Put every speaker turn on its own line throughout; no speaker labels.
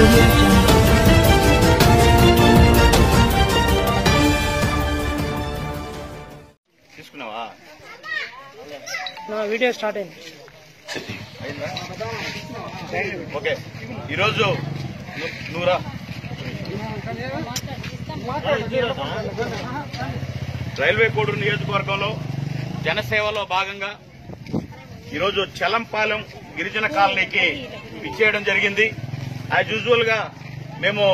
Video start అయింది.
Okay, ఈరోజు నూరా railway Koduru నియోజకవర్గంలో జనసేవలో భాగంగా ఈరోజు చలంపాలెం గిరిజన కాలనీకి ఇచ్చేయడం జరిగింది. యాజ్ యూజువల్ గా మేము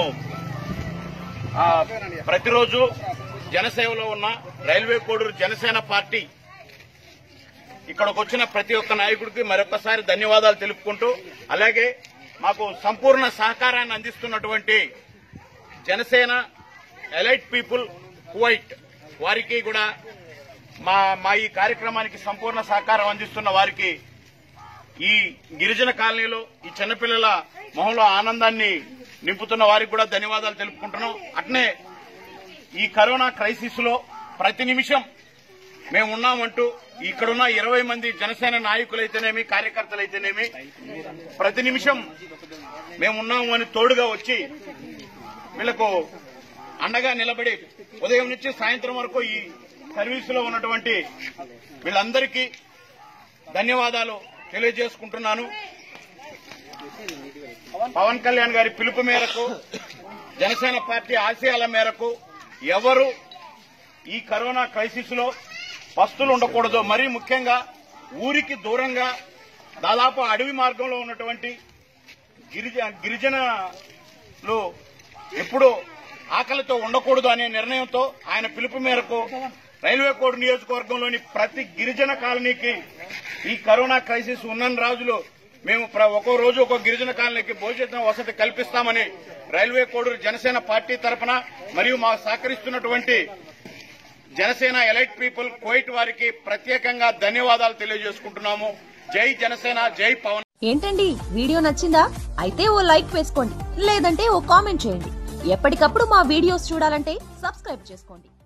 ప్రతిరోజు జనసేవలో ఉన్న రైల్వే కోడూరు జనసేన పార్టీ ఇక్కడికి వచ్చిన ప్రతి ఒక్క నాయకుడికి మరొకసారి ధన్యవాదాలు తెలుపుకుంటూ, అలాగే మాకు సంపూర్ణ సహకారాన్ని అందిస్తున్నటువంటి జనసేన ఎలైట్ పీపుల్ కువైట్ వారికి కూడా మా ఈ కార్యక్రమానికి సంపూర్ణ సహకారం అందిస్తున్న వారికి, ఈ గిరిజన కాలనీలో ఈ చిన్నపిల్లల మొహంలో ఆనందాన్ని నింపుతున్న వారికి కూడా ధన్యవాదాలు తెలుపుకుంటున్నాం. అట్నే ఈ కరోనా క్రైసిస్ లో ప్రతి నిమిషం మేము ఉన్నామంటూ ఇక్కడున్న 20 మంది జనసేన నాయకులైతేనేమి కార్యకర్తలైతేనేమి ప్రతి నిమిషం మేమున్నాము అని తోడుగా వచ్చి వీళ్లకు అండగా నిలబడి ఉదయం నుంచి సాయంత్రం వరకు ఈ సర్వీసులో ఉన్నటువంటి వీళ్ళందరికీ ధన్యవాదాలు తెలియజేసుకుంటున్నాను. పవన్ కళ్యాణ్ గారి పిలుపు మేరకు, జనసేన పార్టీ ఆశయాల మేరకు ఎవరు ఈ కరోనా క్రైసిస్ లో పస్తులు ఉండకూడదు. మరీ ముఖ్యంగా ఊరికి దూరంగా దాదాపు అడవి మార్గంలో ఉన్నటువంటి గిరిజనులు ఎప్పుడూ ఆకలితో ఉండకూడదు అనే నిర్ణయంతో ఆయన పిలుపు మేరకు రైల్వే కోడ్ నియోజకవర్గంలోని ప్రతి గిరిజన కాలనీకి ఈ కరోనా క్రైసిస్ ఉన్న రోజులు మేము ఒక్కో రోజు ఒక్కో గిరిజన కాలనీకి భోజన వసతి కల్పిస్తామని రైల్వే కోడూరు జనసేన పార్టీ తరఫున మరియు మా సహకరిస్తున్నటువంటి జనసేన ఎలైట్ పీపుల్ కువైట్ వారికి ప్రత్యేకంగా ధన్యవాదాలు తెలియజేసుకుంటున్నాము. జై జనసేన, జై పవన్.
ఏంటండి, వీడియో నచ్చిందా? అయితే ఓ లైక్ వేసుకోండి, లేదంటే ఓ కామెంట్ చేయండి. ఎప్పటికప్పుడు మా వీడియోస్ చూడాలంటే సబ్స్క్రైబ్ చేసుకోండి.